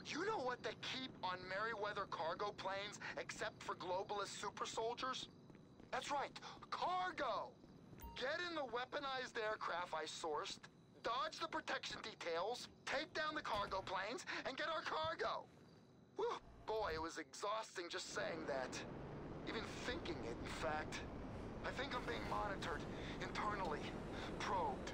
You know what they keep on Merryweather cargo planes except for globalist super soldiers? That's right, cargo! Get in the weaponized aircraft I sourced, dodge the protection details, take down the cargo planes, and get our cargo! Whew, boy, it was exhausting just saying that. Even thinking it, in fact. I think I'm being monitored, internally, probed.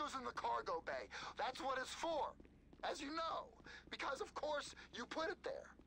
goes in the cargo bay. That's what it's for. As you know, because of course you put it there.